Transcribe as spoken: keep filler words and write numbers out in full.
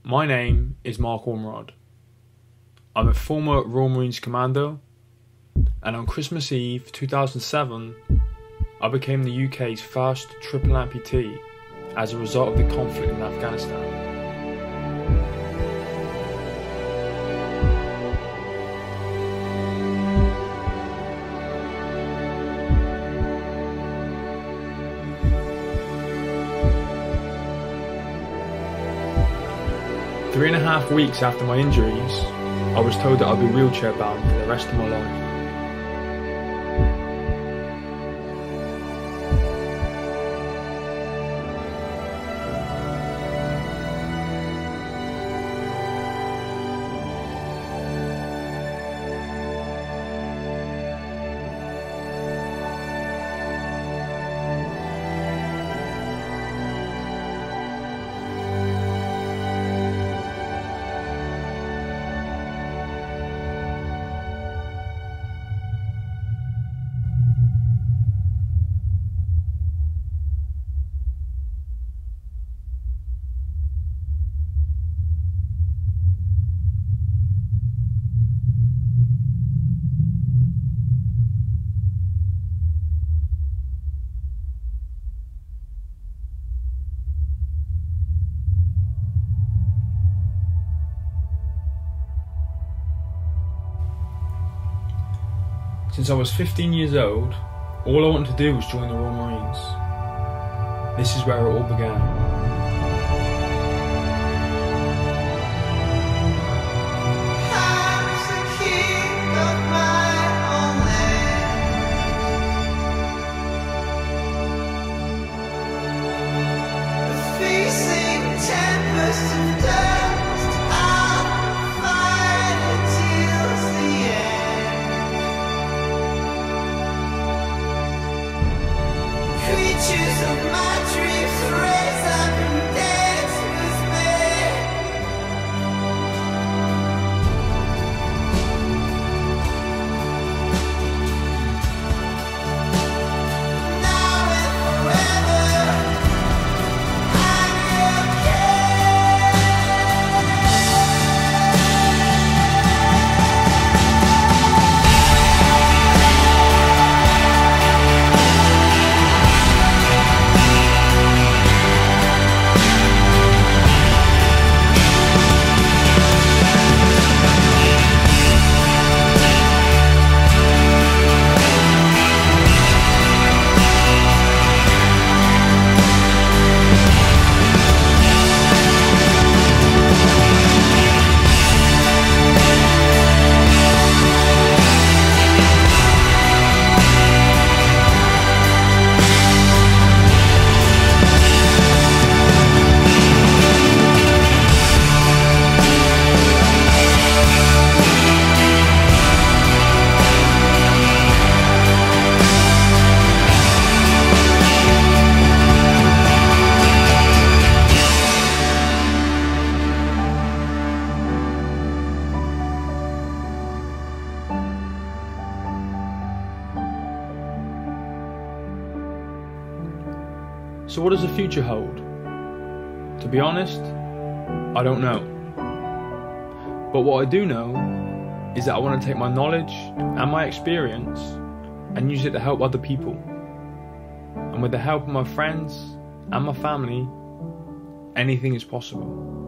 My name is Mark Ormerod. I'm a former Royal Marines Commando, and on Christmas Eve two thousand seven, I became the U K's first triple amputee as a result of the conflict in Afghanistan. Three and a half weeks after my injuries, I was told that I'd be wheelchair bound for the rest of my life. Since I was fifteen years old, all I wanted to do was join the Royal Marines. This is where it all began. So what does the future hold? To be honest, I don't know. But what I do know is that I want to take my knowledge and my experience and use it to help other people. And with the help of my friends and my family, anything is possible.